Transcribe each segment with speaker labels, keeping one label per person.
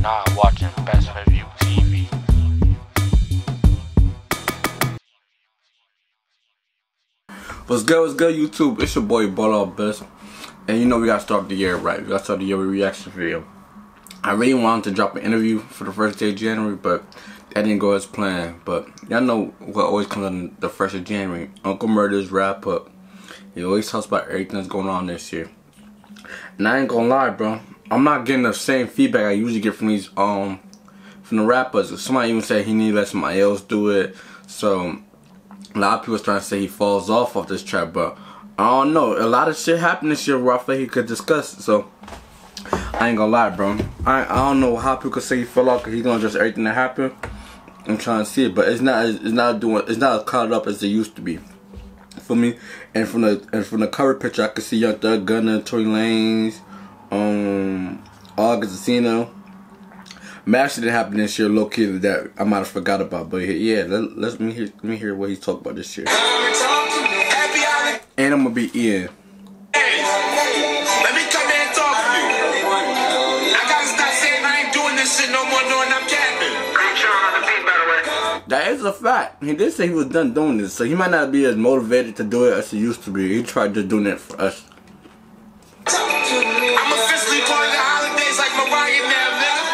Speaker 1: not watching Best Review TV.
Speaker 2: What's good, YouTube? It's your boy, Ball Out Best. And you know we gotta start the year right. We gotta start the year with a reaction video. I really wanted to drop an interview for the first day of January, but that didn't go as planned. But y'all know what always comes on the 1st of January. Uncle Murda's wrap up. He always talks about everything that's going on this year. And I ain't gonna lie, bro. I'm not getting the same feedback I usually get from these from the rappers. Somebody even said he need to let somebody else do it. So a lot of people trying to say he falls off this track, but I don't know. A lot of shit happened this year where I feel he could discuss it. So I ain't gonna lie, bro. I don't know how people could say he fell off because he's gonna address everything that happened. I'm trying to see it, but it's not as caught up as it used to be. For me, and from the cover picture, I could see Young Thug, Gunna, Tory Lanez, August Alsina. Match didn't happen this year, low key, that I might have forgot about. But yeah, let me hear what he's talking about this year. And I'm gonna be Ian.
Speaker 3: Let me come here and talk to you. I gotta stop saying I ain't doing this shit no more, knowing I'm capping. Great show on the beat, by the way.
Speaker 2: That is a fact. He did say he was done doing this, so he might not be as motivated to do it as he used to be. He tried just doing it for us.
Speaker 3: I'm officially part of the holidays like Mariah now, nigga.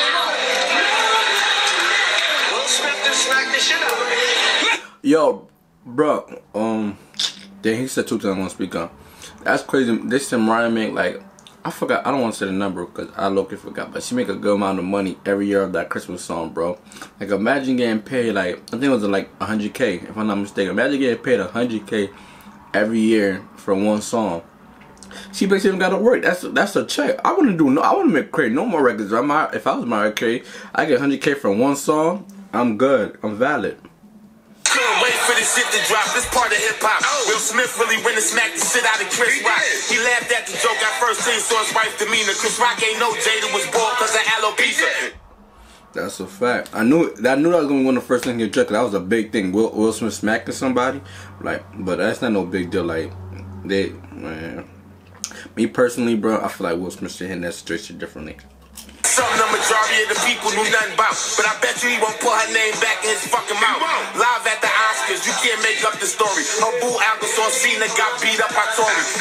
Speaker 3: Will Smith just smacked the shit out of me.
Speaker 2: Yo, bro, then he said 2 times I want to speak on. That's crazy. This time Mariah make like, I forgot, I don't want to say the number because I low-key forgot, but she make a good amount of money every year of that Christmas song, bro. Like imagine getting paid like, I think it was like 100K if I'm not mistaken. Imagine getting paid 100K every year for one song. She basically even gotta work. That's a check. I want to make Carey no more records. If I was Mariah Carey, I get 100K for one song. I'm good. I'm valid.
Speaker 3: Couldn't wait for this shit to drop. This part of hip hop. Will Smith really went and smacked the shit out of Chris Rock. He laughed at the joke at first till he saw his wife demeanor. Chris Rock ain't know Jada was born because of alopecia.
Speaker 2: That's a fact. I knew that was gonna be one of the first things he addressed. That was a big thing. Will Smith smacking somebody, like, but that's not no big deal. Like, man. Me personally, bro, I feel like Will Smith should handle that situation differently.
Speaker 3: Something the majority of the people knew nothing about, but I bet you he won't put her name back in his fucking mouth. Live at the Oscars, you can't make up the story. Her boo Alcasona got beat up by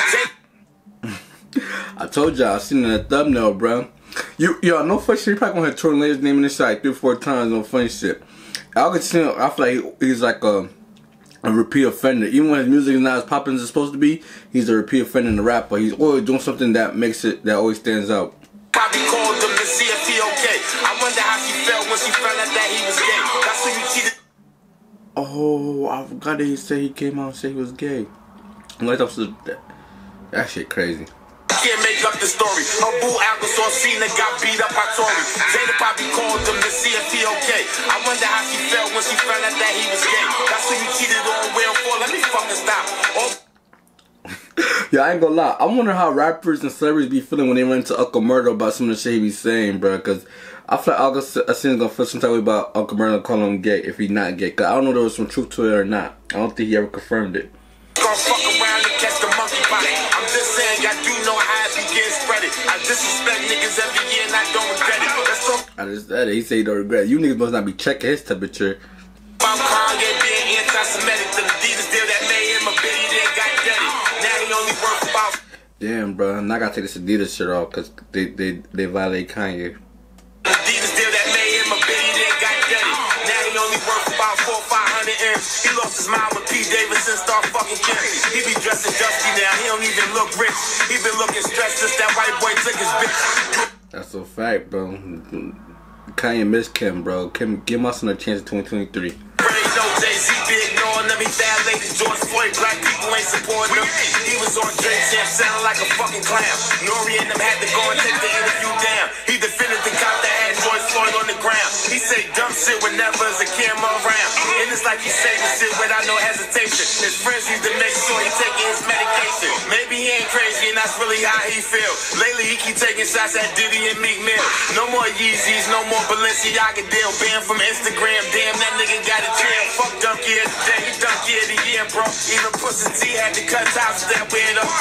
Speaker 3: Tory.
Speaker 2: I told y'all, I seen it in the thumbnail, bro. Yo, no funny shit. You probably gonna have Tory Lanez's name in this side 3-4 times. No funny shit. Alcasona, I feel like he's like a repeat offender. Even when his music is not as popping as it's supposed to be, he's a repeat offender in the rap, but he's always doing something that always stands out.
Speaker 3: Bobby called him to see if he okay. I wonder how she felt when she found out that he was gay. That's when you cheated.
Speaker 2: Oh, I forgot that he said he came out and said he was gay. Like that shit crazy.
Speaker 3: Can't make up the story. Her boo Alcasona got beat up by Tory. Jada Bobby called him to see if he okay. I wonder how she felt when she found out that he was gay. That's when you cheated on Will for. Let me fucking stop.
Speaker 2: Yeah, I ain't gonna lie. I wonder how rappers and celebrities be feeling when they run into Uncle Murda about some of the shit he be saying, bro. Cause I feel like August Alsina's gonna feel some type of way about Uncle Murda calling him gay if he's not gay. Cause I don't know if there was some truth to it or not. I don't think he ever confirmed it.
Speaker 3: Gonna fuck around and catch the monkey bite. I'm just saying, I do know how it begins spread it. I disrespect niggas every year and I don't regret it. That's so
Speaker 2: He say he don't regret it. You niggas must not be checking his temperature.
Speaker 3: about Kanye being anti-Semitic. The Adidas deal that made him a billionaire got dirty. Now he only worth about.
Speaker 2: Damn, bro. Now I gotta take this Adidas shit off because they violate Kanye.
Speaker 3: Adidas deal that made him a billionaire got dirty. Now he only worth about 400 or 500 M's. He lost his mind when P. Davidson started fucking Kim. He be dressing dusty now. He don't even look rich. He been looking stressed since that white boy took his bitch.
Speaker 2: That's a fact, bro. Kanye missed Kim, bro. Kim, give my son a chance in 2023.
Speaker 3: No Jay-Z be ignoring them. He bad ladies, George Floyd, black people ain't supporting him. He was on Drake Champ sounding like a fucking clown. Nori and them had to go and take the interview down. He defended the cop that had George Floyd on the ground. He say dumb shit whenever there's a camera around. And it's like he say the shit without no hesitation. His friends need to make sure he taking his medication. Maybe he ain't crazy and that's really how he feel. Lately he keep taking shots at Diddy and Meek Mill. No more Yeezys, no more Balenciaga deal. Banned from Instagram, damn that nigga got a jail. Fuck Dunky of the day, he Dunky of the year, bro. Even Pussy T had to cut ties with that weirdo.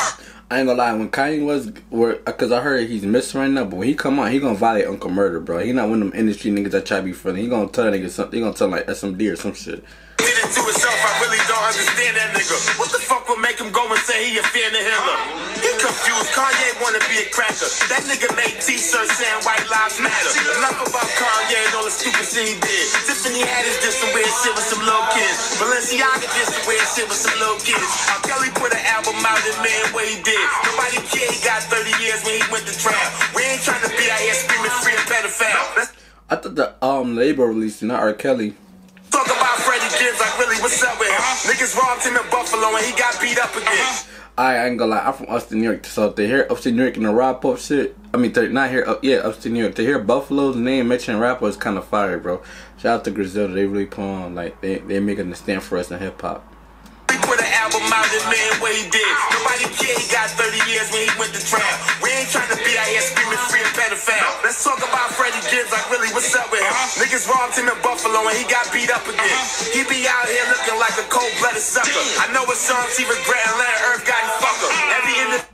Speaker 2: I ain't gonna lie, when Kanye was, cause I heard he's missing right now, but when he come on, he gonna violate Uncle Murder, bro. He not one of them industry niggas that try to be funny. He gonna tell that nigga something. He gonna tell him like SMD or some shit.
Speaker 3: Did it to himself, I really don't understand that nigga. What the fuck would make him go and say he a fan of Hitler? He confused, Kanye wanna be a cracker. That nigga made t-shirts saying white lives matter. Enough about Kanye and all the stupid shit he did. Tiffany Haddish did some weird shit with some little kids. Balenciaga did some weird shit with some little kids. R. Kelly put an album out and man what he did. Nobody cared he got 30 years when he went to trial. We ain't trying to be out here screaming free a pedophile.
Speaker 2: I thought the label released, not R. Kelly.
Speaker 3: Talk about Freddie Gibbs, like really, what's up with him? Niggas robbed him in Buffalo and he got beat up again.
Speaker 2: I ain't gonna lie, I'm from upstate New York, so to hear upstate New York and the rap up shit, I mean, not here, upstate New York, to hear Buffalo's name mentioned rapper is kind of fire, bro. Shout out to Griselda, they really put on, like, they making a stand for us in hip hop.
Speaker 3: He put an album out and man what he did. Nobody cared he got 30 years when he went to trial. We ain't trying to be out here screaming free a pedophile. Let's talk about Freddie Gibbs, like really, what's up with him? Niggas robbed him in Buffalo and he got beat up again. He be out here looking like a cold-blooded sucker. I know his songs he regret and let Earth got him fucker. Every in the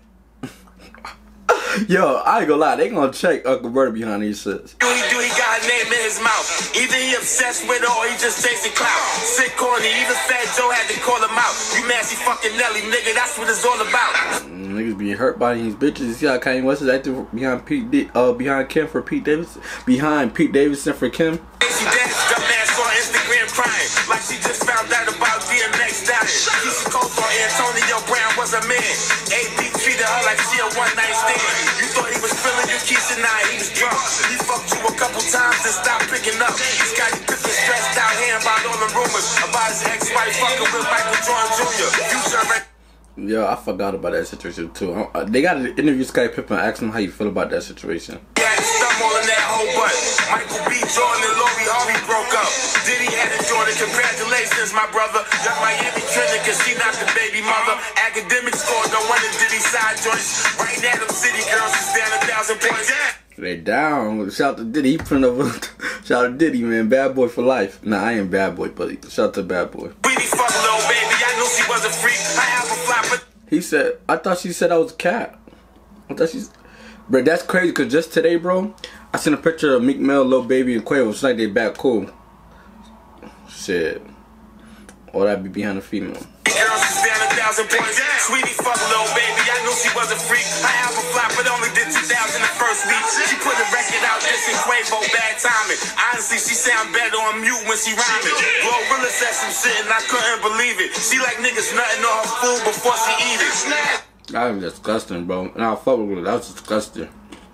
Speaker 2: Yo, I ain't gonna lie, they gonna check Uncle Murder behind these shits.
Speaker 3: he got her name in his mouth. Either he obsessed with her or he just chasing clout. Sick corny, even Fat Joe had to call him out. You nasty fucking Nelly, nigga, that's what it's all about.
Speaker 2: Niggas being hurt by these bitches. You see how Kanye West is acting behind behind Kim for Pete Davidson? Behind Pete Davidson for Kim?
Speaker 3: She danced dumbass on Instagram crying like she just found out about DMX dying. Keisha Cole thought Antonio Brown was a man. AP treated her like she a one-night stand. You thought he was feeling you, Keisha, nah, he was drunk. He fucked you a couple times and stopped picking up. Scottie Pippen stressed out hearing about all the rumors about his ex-wife fucking with Michael Jordan Jr.
Speaker 2: Yo, I forgot about that situation too. They got to interview Scottie Pippen and ask him how you feel about that situation.
Speaker 3: All in that whole butt. Michael B. Jordan and Lori Harvey broke up. Diddy had a Jordan. Congratulations, my brother. Young Miami trending cause she not the baby mother. Academic score, no one in Diddy side joints. Right now, them city girls is down 1,000 points.
Speaker 2: They down. Shout out to Diddy. He put over. Shout out to Diddy, man. Bad boy for life. Nah, I ain't bad boy, but shout out to Bad Boy.
Speaker 3: We be fucking little baby. I knew she was a freak. I have a flop, but
Speaker 2: he said, I thought she said I was a cat. I thought she's. Bro, that's crazy because just today, bro, I seen a picture of Meek Mill, Lil Baby, and Quavo. It's like they back cool. Shit. Or that be behind the female.
Speaker 3: Girls is down 1,000 points. Sweetie, fuck little baby. I knew she was a freak. I have a flop, but only did 2,000 the first week. She put a record out, dissing Quavo, bad timing. Honestly, she sound better on mute when she rhyming. Glorilla said some shit and I couldn't believe it. She like niggas nutting on her food before she eat it.
Speaker 2: That was disgusting, bro. And I fuck with it. That was disgusting.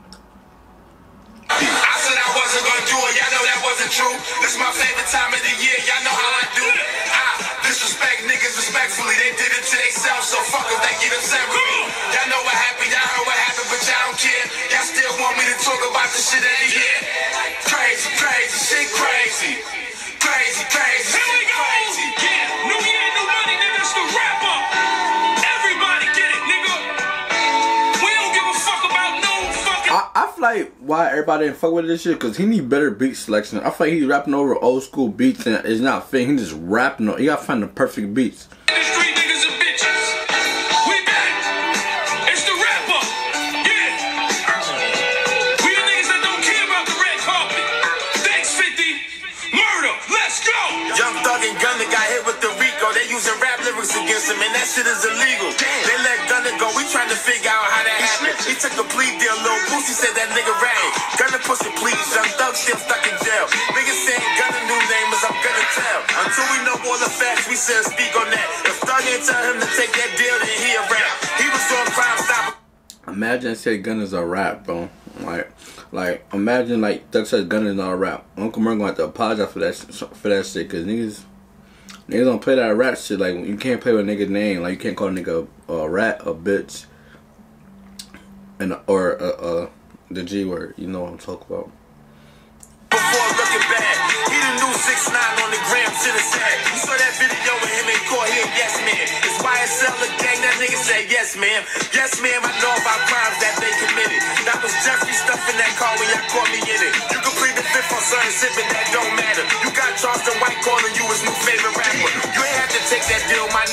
Speaker 3: I said I wasn't gonna do it. Y'all know that wasn't true. This is my favorite time of the year. Y'all know how I do. Disrespect niggas respectfully. They did it to themselves, so fuck if they get upset with me. Y'all know what happened. Y'all heard what happened, but y'all don't care. Y'all still want me to talk about this shit every year. Crazy, crazy, shit crazy. Crazy, crazy,
Speaker 4: here we go.
Speaker 3: crazy.
Speaker 4: Yeah, new year, new money, nigga. It's the wrap up. Everybody get it, nigga. We don't give a fuck about no fucking.
Speaker 2: I feel like why everybody didn't fuck with this shit because he need better beat selection. I feel like he's rapping over old school beats and it's not fit. He just rapping. He gotta find the perfect beats.
Speaker 4: The street niggas and bitches. We back. It's the wrap up. Yeah. We the niggas that don't care about the red carpet. Thanks, 50. Murder. Let's go.
Speaker 3: Young Thug and Gunna got hit with the Rico. They using rap lyrics against him, and that shit is illegal. They let Gunna go. We trying to figure out how that happened. He took a plea deal. Lil Boosie said that nigga ratting. Gunna pussy please. Young Thug still stuck in jail. Niggas saying Gunna new name is I'm gonna tell. Until we know all the facts, we said speak on that. If Thug didn't tell him to take that deal, then he a rap. He was on Crime Stopper.
Speaker 2: Imagine say Gunna's a rap, bro. Like imagine like Thug says Gunna's not a rap. Uncle Murder gonna have to apologize for that shit, cause niggas don't play that rap shit. Like you can't play with a nigga's name. Like you can't call a nigga a rat, a bitch, and or the G word. You know what I'm talking about.
Speaker 3: Before looking back, he the new 6ix9ine on the gram to the sack. You saw that video with him in court, he a yes man. It's YSL the gang, that nigga said yes ma'am. Yes ma'am, I know about crimes that they committed. That was Jeffrey stuff in that car when y'all caught me in it. You can plead the fifth on certain sipping, that don't matter. You got Charleston White calling you his new favorite rapper. You ain't have to take that deal, my nigga.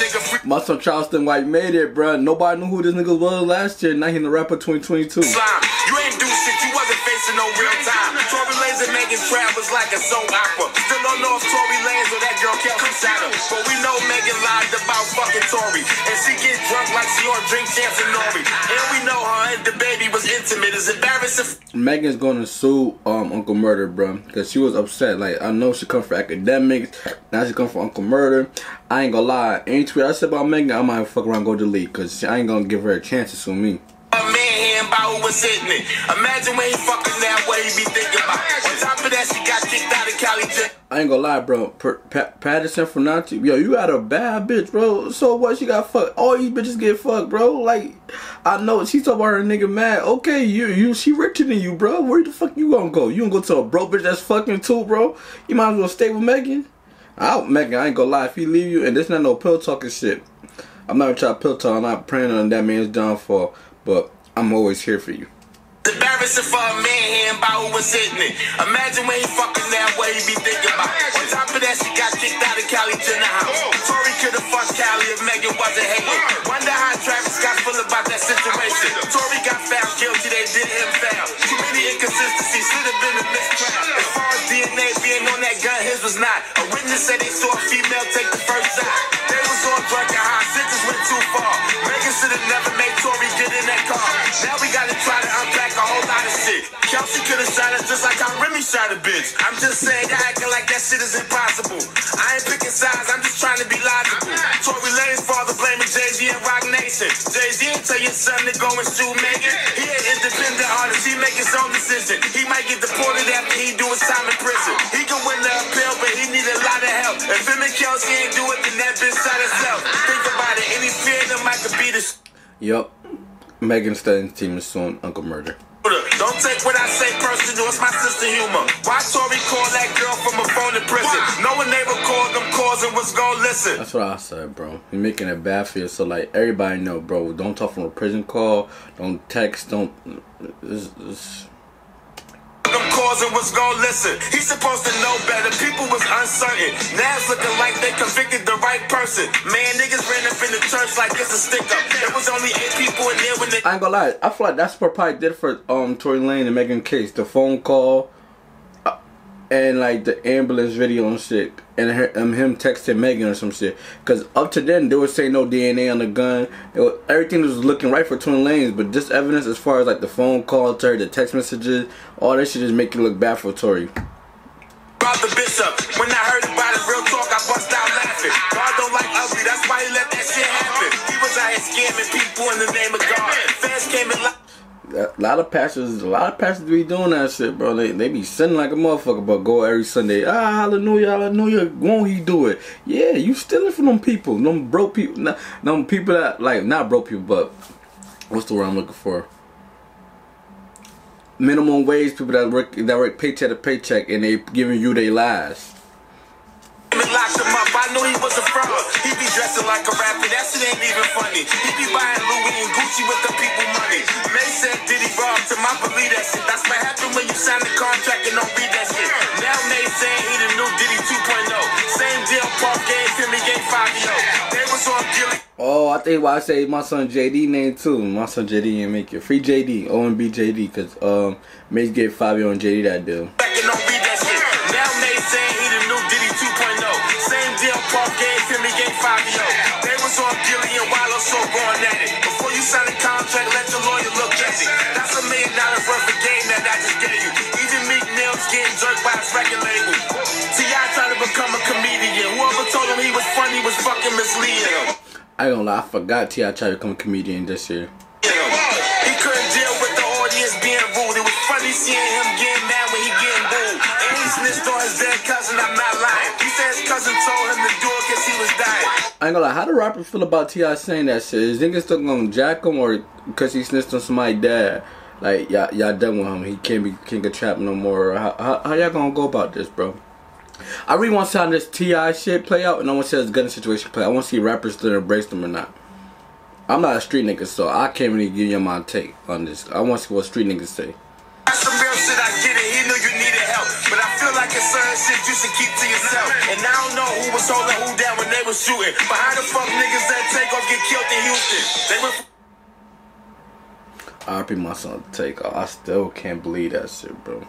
Speaker 2: My son Charleston White made it, bruh. Nobody knew who this nigga was last year. Now he in the rapper 2022.
Speaker 3: You ain't do shit, you wasn't facing no real time. Tory Lanez and Megan's trap was like a soap opera. Still don't know if Tory Lanez or that girl Kelsey Shadow. But we know Megan lied about fucking Tory. And she gets drunk like she on drink champs and Nori. And we know her and the baby was intimate. It's embarrassing.
Speaker 2: Megan's gonna sue Uncle Murder, bro, because she was upset. Like, I know she come for academics, now she come for Uncle Murder. I ain't gonna lie, any tweet I said about Megan, I might fuck around and go delete, because I ain't gonna give her a chance to sue me.
Speaker 3: A man here about who was hitting it. Imagine when he fucking that, what he be thinking about. On top of that, she got kicked out of Cali.
Speaker 2: I ain't gonna lie, bro. Patterson Fernandes, yo, you got a bad bitch, bro. So what? She got fucked. All these bitches get fucked, bro. Like, I know she talking about her nigga mad. Okay, she richer than you, bro. Where the fuck you gonna go? You gonna go to a broke bitch that's fucking too, bro? You might as well stay with Megan. Megan, I ain't gonna lie. If he leave you, and this not no pill talking shit. I'm not trying to pill talk. I'm not praying on that man's downfall, but I'm always here for you.
Speaker 3: It's embarrassing for a man here about who was hitting it. Imagine when he fucking that, what he be thinking about. On top of that, she got kicked out of Cali to the house. Tory could've fucked Cali if Megan wasn't hating. Wonder how Travis Scott feel about that situation. Tory got found guilty, they did him foul. Too many inconsistencies, should've been a mistrial. As far as DNA being on that gun, his was not. A witness said they saw a female take the first shot. They was on drug and high, sentence went too far. Megan should've never made Tory get in that car. Now we gotta try to unpack a whole lot of shit. Kelsey could've shot us just like how Remy shot a bitch. I'm just saying, y'all acting like that shit is impossible. I ain't picking sides, I'm just trying to be logical. Tory Lanez father blaming Jay-Z and Rock Nation. Jay-Z ain't tell your son to go and shoot Megan. He an independent artist, he make his own decision. He might get deported after he do his time in prison. He can win the appeal, but he need a lot of help. If him and Kelsey ain't do it, then that bitch shot herself. Think about it, any fear of them I could beat us.
Speaker 2: Yup. Megan Thee team is suing Uncle Murder.
Speaker 3: Don't take what I say personal, it's my sister humor. Why Tory call that girl from a phone in prison? No one ever called them calls and was gon' listen.
Speaker 2: That's what I said, bro. You're making it bad for you, so like everybody know, bro. Don't talk from a prison call. Don't text. Don't.
Speaker 3: Them calls and was gon' listen. He's supposed to know better. People was uncertain. Now it's looking like they convicted the right person. Man, niggas ran up in the church like it's a stick up. It was only 8 people in there when they.
Speaker 2: I ain't gonna lie. I feel like that's what probably did for Tory Lanez and Megan case. The phone call and like the ambulance video and shit, and him texting Megan or some shit. Cause up to then they were saying no DNA on the gun. Everything was looking right for Tory Lanez, but this evidence as far as like the phone call to her, the text messages, all that shit just make it look bad for Tory.
Speaker 3: Brought the bitch up. When I heard about it, real talk, I bust out laughing. God don't like ugly, that's why he let that shit happen. He was out here scamming people in the name of God. Fans came in like.
Speaker 2: A lot of pastors be doing that shit, bro. They be sinning like a motherfucker, but go every Sunday. Hallelujah, hallelujah. Won't he do it? Yeah, you stealing from them people, them broke people, them people that like not broke people, but what's the word I'm looking for? Minimum wage people that work paycheck to paycheck, and they giving you their lies.
Speaker 3: Locked him up, I knew he was a fraud. He be dressing like a rapper, that shit ain't even funny. He be buying Louis and Gucci with the people money. May said Diddy robbed him, I believe that shit. That's what happened when you sign the contract and don't read that shit. Now May saying he the new Diddy 2.0. Same deal Paul gave him, he gave Fabio. They was on Gilly.
Speaker 2: Oh, I think why I say my son JD name too. My son JD didn't make it. Free JD, OMB JD, cause Mace gave Fabio and JD that deal.
Speaker 3: Don't read that shit. Now May saying he the new Diddy 2.0. Same deal Paul gave him, he gave Fabio. They was on Gilly and Wallow, so going at it. Before you sign a contract, let your lawyer look at it. That's $1 million worth of game that I just gave you. Even Meek Mill's getting jerked by his record label. T.I. tried to become a comedian. Whoever told him he was funny was fucking misleading him.
Speaker 2: I ain't gonna lie, I forgot T.I. tried to become a comedian this year.
Speaker 3: He couldn't deal with the audience being rude. It was funny seeing him getting mad when he getting booed. And he snitched on his dead cousin, I'm not lying. He said his cousin told him to do it cause he was dying.
Speaker 2: I ain't gonna lie, how do rappers feel about T.I. saying that shit? Is niggas still gonna jack him, or cause he snitched on somebody's dad? Like, y'all done with him, he can't be king of trap no more. How y'all gonna go about this, bro? I really want to see how this T.I. shit play out, and I want to see how this gun situation play out. I want to see rappers still embrace them or not. I'm not a street nigga, so I can't really give you my take on this. I want to see what street niggas say.
Speaker 3: That's some real shit, I get it. He knew you needed help, but I feel like it's certain shit that you should keep to yourself. And I don't know who was holding who down when they was shooting. But how the fuck niggas that take off get killed in Houston? They went
Speaker 2: RP my son Takeoff. I still can't believe that shit, bro.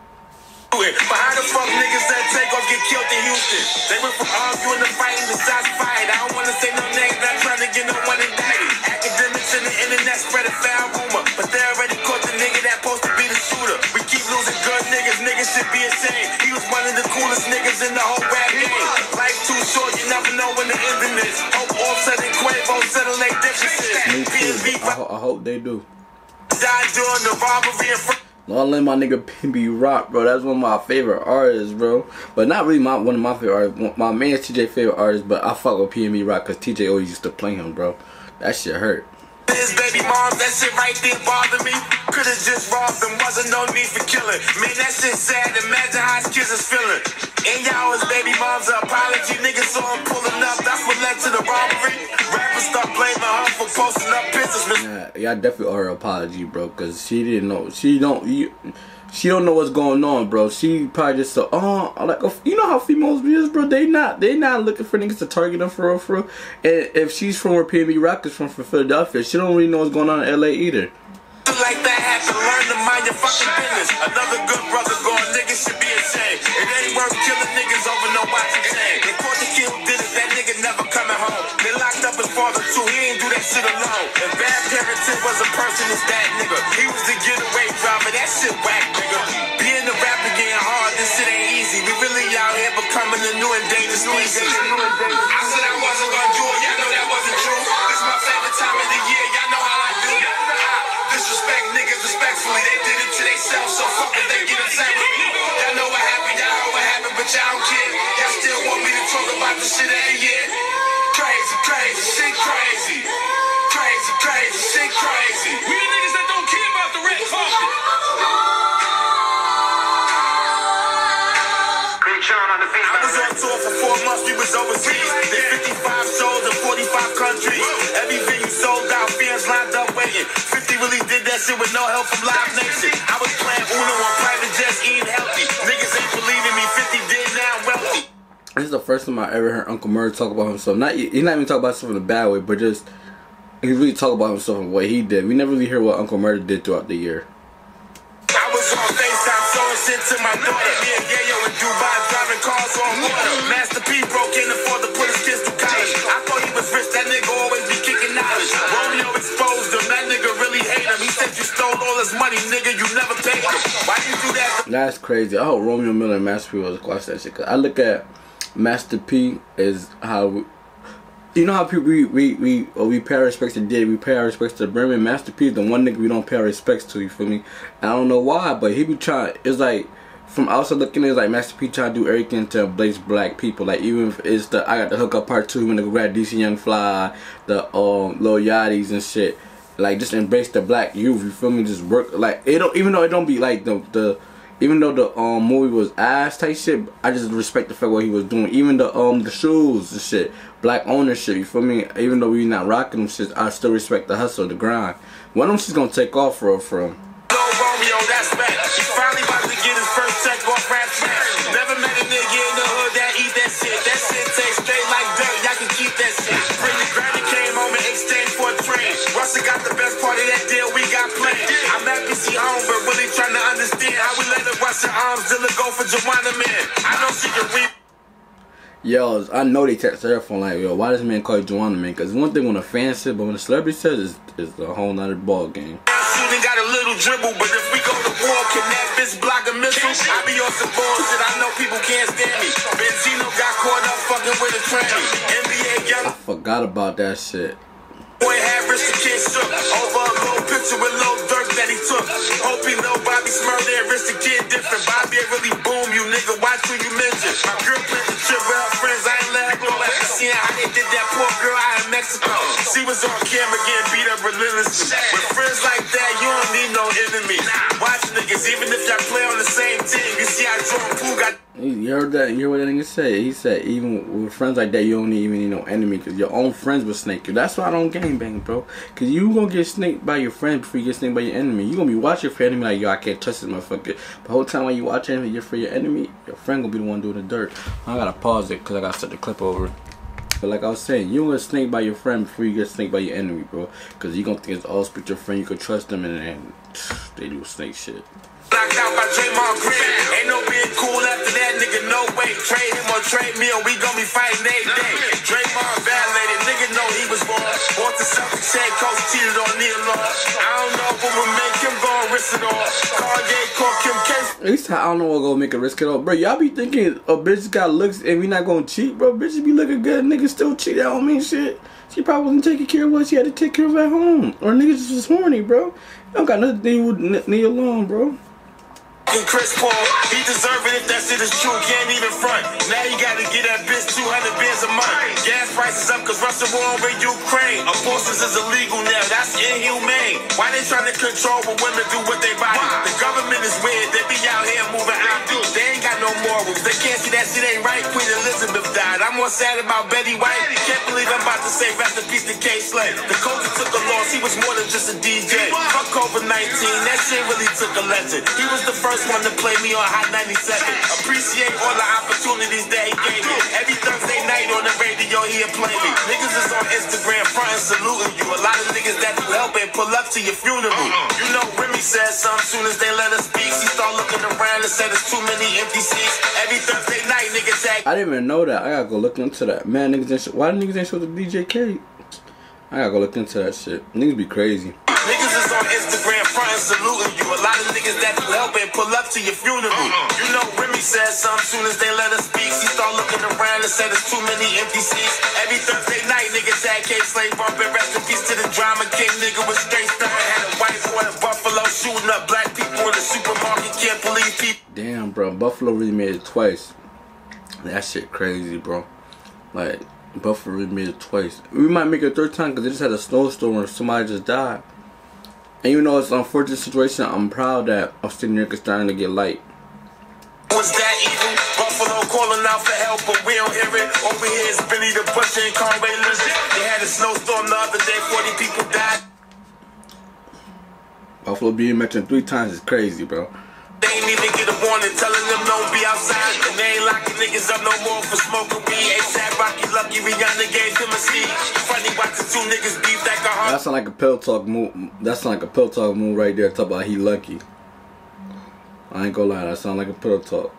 Speaker 3: But how the fuck niggas that take off get killed in Houston? They went from arguing to fighting to shots fired. I don't wanna say no names, not trying to get no one indicted. Academics in the internet spread a foul rumor, but they already caught the nigga that supposed to be the shooter. We keep losing good niggas, niggas should be ashamed. He was one of the coolest niggas in the whole rap game. Life too short, you never know when the ending is. Hope Offset and Quavo settle their differences.
Speaker 2: Me too. I hope they do.
Speaker 3: Died during the robbery and
Speaker 2: Don't let my nigga PNB Rock, bro. That's one of my favorite artists, bro. But not really one of my favorite artists. My man's TJ favorite artist, but I fuck with PNB Rock because TJ always used to play him, bro. That shit hurt.
Speaker 3: His baby mom, that shit right there bothered me. Could've just robbed him, wasn't no need for killing. Man, that shit sad, imagine how his kids is feeling. And y'all his baby mom's apology. Niggas saw him pulling up, that's what led to the robbery. Rappers start blaming her for posting up pictures.
Speaker 2: Yeah, I definitely owe her an apology, bro, because she didn't know. She don't know what's going on, bro. She probably just said, like, you know how females is, bro. They not looking for niggas to target them for real. And if she's from where PNB Rock is from Philadelphia, she don't really know what's going on in LA either.
Speaker 3: Like that happen, learn to mind your fucking business. Another good brother gone, niggas should be ashamed. It ain't worth killing niggas over no watching chain. They caught the kid who did it, that nigga never coming home. They locked up his father too, he ain't do that shit alone. If bad parenting was a person, it's that nigga. He was the getaway driver, that shit whack, nigga. Being a rapper getting hard, this shit ain't easy. We really out here becoming a new and dangerous species. I said I wasn't gonna do it, y'all know that wasn't true. This is my favorite time of the year, y'all know how I do. Disrespect niggas respectfully, they did it to themselves, so fuck it, they get upset with me. Y'all know what happened, y'all know what happened, but y'all don't care. Y'all still want me to talk about this shit every year. Crazy, crazy, shit crazy. Crazy, crazy, shit crazy.
Speaker 4: We the niggas that don't care about the red carpet.
Speaker 3: I was on tour for 4 months, we was overseas. Did 55 shows in 45 countries. Every venue sold out, fans lined up waiting. 50 really did that shit with no help from Live Nation. I was playing Uno on private jets, eating healthy. Niggas ain't believing me, 50 did, now I'm wealthy.
Speaker 2: This is the first time I ever heard Uncle Murder talk about himself. He's not even talking about himself in a bad way, but just he really talk about himself in what he did. We never really hear what Uncle Murder did throughout the year.
Speaker 3: I was on FaceTime showing shit to my daughter. Me and Yayo in Dubai driving cars on water. Master P broke in afford to put his kids through college. I thought he was rich, that nigga always be kicking knowledge. Romeo exposed him, that nigga really hate him. He said you stole all his money, nigga, you never paid him. Why you do that?
Speaker 2: That's crazy. I hope Romeo Miller and Master P was watch that shit. Cause I look at Master P as how you know how people we pay our respects to Diddy, we pay our respects to Brimman. Master P is the one nigga we don't pay our respects to. You feel me? I don't know why, but he be trying. It's like from outside looking, it's like Master P trying to do everything to embrace black people. Like even if it's the I Got the Hook Up Part 2 when they grab DC Young Fly, the Lil Yachty's and shit. Like just embrace the black youth. You feel me? Just work like it don't. Even though it don't be like even though the movie was ass type shit, I just respect the fact what he was doing. Even the shoes and shit, black ownership, you feel me? Even though we not rocking them shit, I still respect the hustle, the grind. One of them shit's gonna take off for him.
Speaker 3: No Romeo, that's back. He's finally about to get his first check off rap trash. Never met a nigga in the hood that eat that shit. That shit tastes straight like dirt. Y'all can keep that shit. Brittany Grammy came home and exchanged for a trade. Russell got the best part of that deal we got planned. I'm happy she home, but really trying to understand how we let her rush her arms till it go for Joanna Man. I know she can read.
Speaker 2: Yo, I know they text her phone like, yo, why does man call you Joanna Man? Because one thing when a fan says, but when a celebrity says, it's a whole nother ball game.
Speaker 3: Shooting got a little dribble, but if we go to war, can that bitch block a missile? I be on some bullshit, I know people can't stand me. Benzino got caught up fucking with a tranny. NBA young
Speaker 2: I forgot about that shit.
Speaker 3: boy had wrist the kid shook. Over a little picture with Lil Durk that he took. Hope he know Bobby Smurley and wrist the kid different. Bobby ain't really boom you, nigga. Watch who you mention. My girl played the trip with her friends. I ain't let her go after seeing how they did that poor girl out in Mexico. She was on camera getting beat up relentlessly. With friends like that, you don't need no enemy. Watch niggas, even if y'all play on the same team. You see how Jordan Poole got.
Speaker 2: Yeah, You heard that? You heard what that nigga said? He said even with friends like that, you don't even need no enemy because your own friends will snake you. That's why I don't gangbang, bro. Because you gonna get snaked by your friends before you get snaked by your enemy. You gonna be watching for your enemy like, yo, I can't trust this motherfucker. But the whole time while you watching you're for your enemy, your friend gonna be the one doing the dirt. I gotta pause it because I gotta set the clip over. But like I was saying, you gonna get snaked by your friend before you get snaked by your enemy, bro. Because you gonna think it's all speak to your friend, you can trust them, and they do snake shit.
Speaker 3: Knocked out by Draymond Green. Ain't no being cool after that, nigga, no way. Trade him or trade me, or we gon' be fighting every day. Draymond violated, nigga know he was born. Bought the Celtics head coach, cheated on Neil Law. I don't know what would make him go and risk it all. Kanye caught Kim K.
Speaker 2: At least I don't know what gonna make a risk it all. Bro, y'all be thinking a bitch got looks and we not gonna cheat, bro. Bitches be looking good, niggas still cheat. That don't mean shit. She probably wasn't taking care of what she had to take care of at home. Or niggas just was horny, bro. Don't got nothing to do with Neil Long, bro.
Speaker 3: Chris Paul, he deserve it if that shit is true, can't even front. Now you gotta get that bitch 200 bands a month. Gas prices up cause Russia war over Ukraine. Abortions is illegal now, that's inhumane. Why they trying to control what women do with their body? The government is weird, they be out here moving out. They ain't got no morals, they can't see that shit ain't right. Queen Elizabeth died, I'm more sad about Betty White. Can't believe I'm about to say rest in peace to K. Slay. The coach took a loss, he was more than just a DJ. Fuck COVID-19, that shit really took a legend. He was the first one to play me on Hot 97. Appreciate all the opportunities that he gave me. Every Thursday night on the radio he'll play me. Niggas is on Instagram frontin' saluting you. A lot of niggas that do help and pull up to your funeral. You know Remy said something soon as they let us speak. She start looking around and said there's too many empty seats. Every Thursday night niggas tag.
Speaker 2: I didn't even know that. I gotta go look into that. Man, niggas ain't why niggas ain't show the DJ K? I gotta go look into that shit. Niggas be crazy.
Speaker 3: Niggas is on Instagram frontin' saluting you. A lot of niggas that do help and pull up to your funeral. You know Remy said something soon as they let us speak. She start looking around and said there's too many empty seats. Every Thursday night niggas had K. Slay bumpin'. Rest in peace to the drama king. Nigga was straight stuff. Had a white boy in Buffalo shooting up black people in the supermarket. Can't believe people.
Speaker 2: Damn, bro. Buffalo really made it twice. That shit crazy, bro. Like, Buffalo really made it twice. We might make it a third time because they just had a snowstorm where somebody just died. And you know it's an unfortunate situation. I'm proud that upstate New York is starting to get light.
Speaker 3: Was that evil? Buffalo calling out for help, but we don't hear it. Over here is Billy the Butcher and Conway Lizard. They had a snowstorm the other day, 40 people died.
Speaker 2: Buffalo being mentioned 3 times is crazy, bro.
Speaker 3: They ain't even get a warning telling them don't be outside. And they ain't locking niggas up no more for smoking weed. ASAP Rocky Lucky, Rihanna gave him a seed. Funny watching 2 niggas beef like a heart.
Speaker 2: That sound like a pill talk move. That sound like a pill talk move right there. Talk about he lucky. I ain't gonna lie, that sound like a pill talk.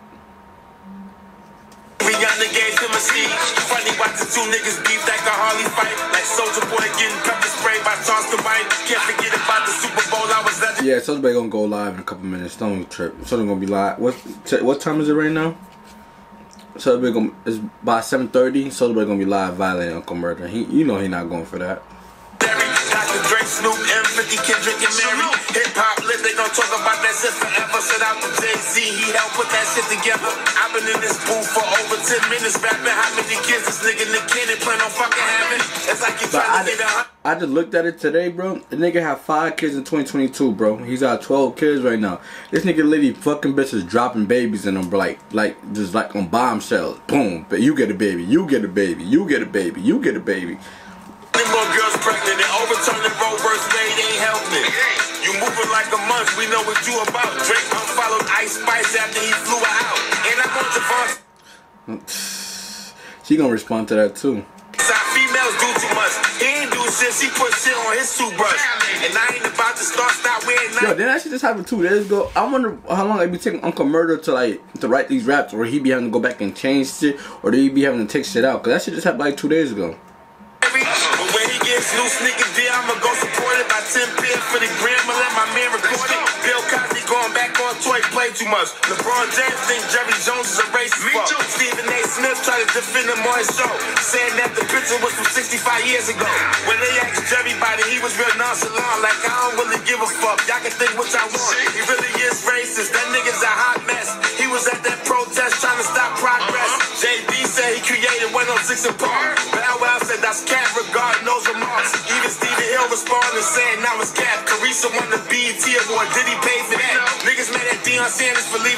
Speaker 3: Rihanna gave him a seed. Funny watching 2 niggas beef like a Harley fight. Like Soulja Boy getting pepper sprayed by Charleston White. Can't forget about the Super Bowl. I was legend.
Speaker 2: Yeah, Soulja Boy gonna go live in a couple minutes. Don't trip. Soulja gonna be live. What time is it right now? Soulja Boy gonna is by 7:30. Soulja Boy gonna be live violating Uncle Murder. You know he not going for that.
Speaker 3: Dr. Dre, Snoop, M50, Kendrick, and Mary. Hip hop lit, they gon' talk about that shit forever. Shout out to Jay-Z, he helped put that shit together. I've been in this booth for over 10 minutes rapping. How many kids this nigga Nick Cannon plan on fucking having? It's like you trying to get
Speaker 2: I just looked at it today, bro. The nigga had 5 kids in 2022, bro. He's got 12 kids right now. This nigga literally fucking bitches dropping babies in them, bro. Like just like on bombshells. Boom. But you get a baby. You get a baby. You get a baby. You get a baby.
Speaker 3: More girls pregnant and overturning Roe vs. Wade ain't helping. You moving like a month, we know what you about. Drake unfollowed Ice Spice after he flew her out. And I want Javon.
Speaker 2: She gonna respond to that too.
Speaker 3: Females do too much. He ain't do shit, she put shit on his toothbrush. And I ain't about to stop wearing
Speaker 2: Yo, didn't that shit just happen 2 days ago? I wonder how long it be taking Uncle Murder to write these raps, or he be having to go back and change shit, or do he be having to take shit out? Cause that shit just happened like 2 days ago.
Speaker 3: But when he gets new sneakers deal, I'ma go support it by 10 pairs for the gram and let my man record it. Bill Cosby going back on toy, play too much. LeBron James think Jerry Jones is a racist fuck. Stephen A. Smith tried to defend him on his show, saying that the picture was from 65 years ago. When they asked Jerry about it, he was real nonchalant, like I don't really give a fuck. Y'all can think what y'all want. He really is racist. That nigga's a hot mess. He was at that protest trying to stop progress. JD said he created 106 in Park. Bow Wow said that's cat, regard knows remarks. Even Stephen Hill responded saying now it's cap. Carissa won the BET award. Did he pay for that? Niggas mad at Deion Sanders for leaving.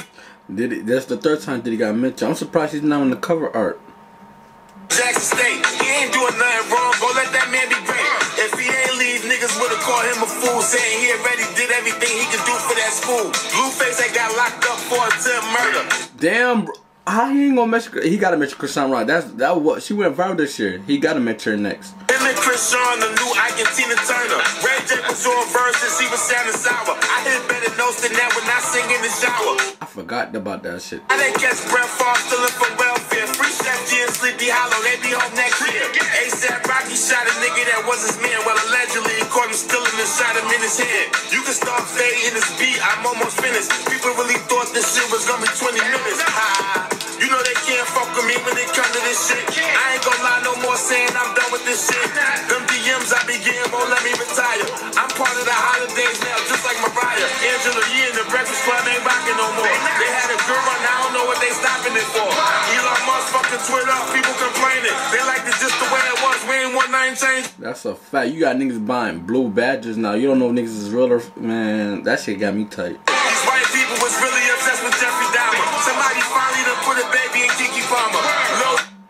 Speaker 2: That's the third time Diddy got mentioned. I'm surprised he's not on the cover art.
Speaker 3: Jackson State, he ain't doing nothing wrong. Go let that man be great. If he ain't leave, niggas would've called him a fool, saying he already did everything he could do for that school. Blueface ain't got locked up for attempt murder.
Speaker 2: Damn, bro. How he ain't gonna mention? He gotta mention Chrisean Rock. That what she went viral this year. He gotta mention her next.
Speaker 3: Him and Chrisean, the new Ike and Tina Turner. Ray J was on verses, he was sounding sour. I hit better notes than that when I sing in the shower.
Speaker 2: I forgot about that shit.
Speaker 3: I didn't catch Brett Favre stealing from welfare. Free Chef G and Sleepy Hollow, they be home next year. ASAP Rocky shot a nigga that was his man. Well, allegedly he caught him stealing and shot him in his head. You can start fading in this beat, I'm almost finished. People really thought this shit was gonna be 20 minutes. You know they can't fuck with me when it come to this shit. I ain't gonna lie no more saying I'm done with this shit. Them DMs I be getting won't let me retire. I'm part of the holidays now, just like Mariah. Angela Yee and the Breakfast Club ain't rocking no more. They had a good run, I don't know what they stopping it for. Elon Musk fucking Twitter, people complaining. They like it just the way it was, we ain't want nothing changed.
Speaker 2: That's a fact. You got niggas buying blue badges now. You don't know if niggas is real or man. That shit got me tight.
Speaker 3: These white people was really obsessed with Jeffrey Dahmer. Somebody finally done put a baby in Keke Palmer. No.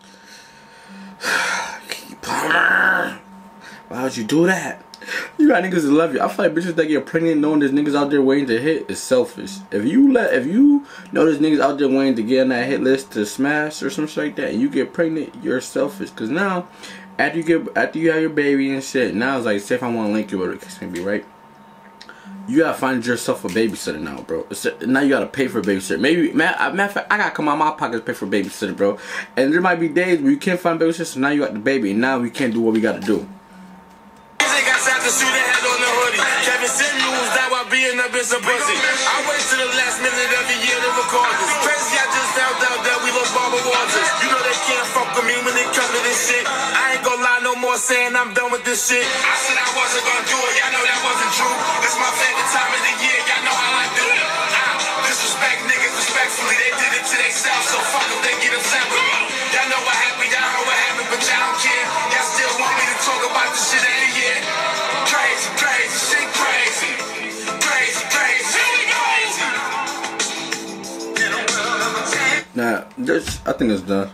Speaker 2: Keke Palmer. Why would you do that? You got niggas that love you. I feel like bitches that get pregnant knowing there's niggas out there waiting to hit is selfish. If you know there's niggas out there waiting to get on that hit list to smash or some shit like that, and you get pregnant, you're selfish. Cause now, after you have your baby and shit, now it's like, say if I want to link you with it, can be right. You gotta find yourself a babysitter now, bro. Now you gotta pay for a babysitter. Maybe, matter of fact, I gotta come out of my pocket to pay for a babysitter, bro. And there might be days where you can't find a babysitter, so now you got the baby, and now we can't do what we gotta do.
Speaker 3: To shoot a head on the hoodie. Kevin Samuels died while being up in some pussy. I wait to the last minute every year to record this. Crazy, I just found out that we lost Barbara Walters. You know they can't fuck with me when it comes to this shit. I ain't gonna lie no more saying I'm done with this shit. I said I wasn't gonna do it, y'all know that wasn't true. It's my favorite time of the year, y'all know how I do it. Disrespect niggas respectfully, they did it to themselves, so fuck them, they get upset with me. Y'all know what happened, y'all heard what happened, but y'all don't care. Y'all still want me to talk about this shit every year. Crazy, crazy, shit crazy. Crazy, crazy, crazy.
Speaker 2: Nah, I think it's done.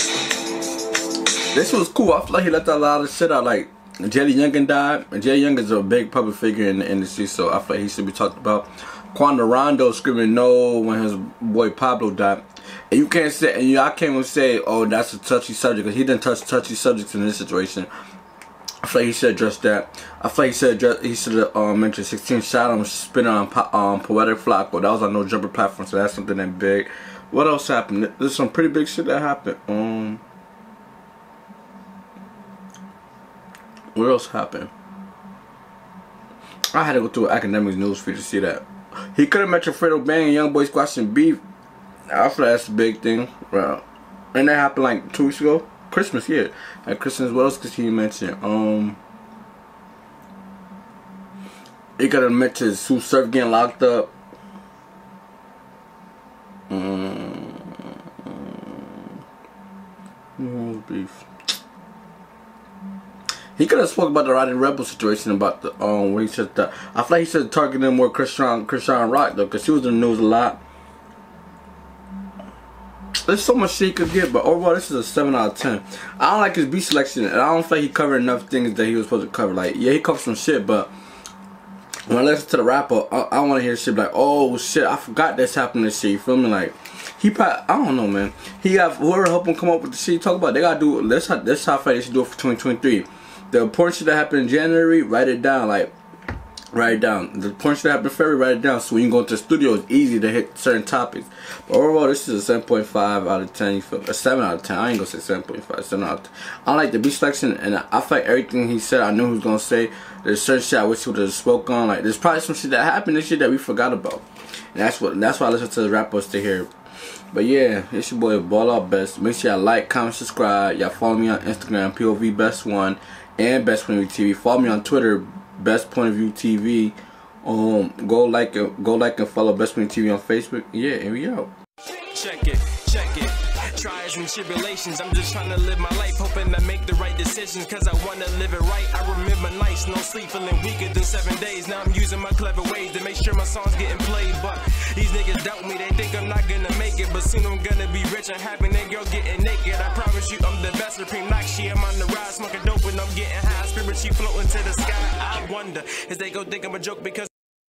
Speaker 2: This was cool. I feel like he left a lot of shit out. Like, Jelly Youngin died. And Jelly Youngin is a big public figure in the industry, so I feel like he should be talked about. Quando Rondo screaming no when his boy Pablo died. And you can't say, and I can't even say, oh, that's a touchy subject, because he didn't touch touchy subjects in this situation. I feel like he should address that. I feel like he should have mentioned 16 shot him spinning on Poetic Flacco. That was on No Jumper platform, so that's something that big. What else happened? There's some pretty big shit that happened. What else happened? I had to go through Academics newsfeed to see that. He could have mentioned Fredo Bang and Young Boy squashing beef. I feel like that's a big thing. Well, and that happened like 2 weeks ago. Christmas, yeah. At Christmas, what else could he mention? He could have mentioned Sue Surf getting locked up. Beef. He could have spoke about the Roddy Rebel situation, about the where he said that. I feel like he should target him more Chrisean Rock though, because she was in the news a lot. There's so much shit he could get, but overall this is a 7 out of 10. I don't like his beat selection, and I don't feel like he covered enough things that he was supposed to cover. Like, yeah, he covered some shit, but when I listen to the rapper, I want to hear shit like, oh shit, I forgot this happened this shit. You feel me? Like, he probably, I don't know, man. He got whoever help him come up with the shit he talk about. They gotta do. That's how I feel like they should do it for 2023. The important shit that happened in January, write it down. Like, write it down. The important shit that happened in February, write it down. So when you go to the studio, it's easy to hit certain topics. But overall, this is a 7.5 out of 10. You feel? A 7 out of 10. I ain't gonna say 7.5. 7 out of 10. I like the beat selection, and I feel like everything he said, I knew he was gonna say. There's certain shit I wish he would have spoke on. Like, there's probably some shit that happened, this shit that we forgot about. And that's why I listen to the rappers to hear. But yeah, it's your boy Ball Out Best. Make sure y'all like, comment, subscribe. Y'all follow me on Instagram, POV Best One, and Best Point of View TV. Follow me on Twitter, Best Point of View TV. Go like and follow Best Point of View TV on Facebook. Yeah, and we out.
Speaker 5: Check it, check it. Try as trials and tribulations. I'm just trying to live my life, hoping I make the right decisions, cause I wanna live it right. I remember nights, no sleep, feeling weaker than 7 days. Now I'm using my clever ways to make sure my songs getting played. But these niggas doubt me, they think I'm not gonna make it. But soon I'm gonna be rich and happy, and girl getting naked. I promise you I'm the best, Supreme Nakshi. I'm on the rise, smoking dope and I'm getting high. Spirit, she floating to the sky. I wonder, is they gon' think I'm a joke because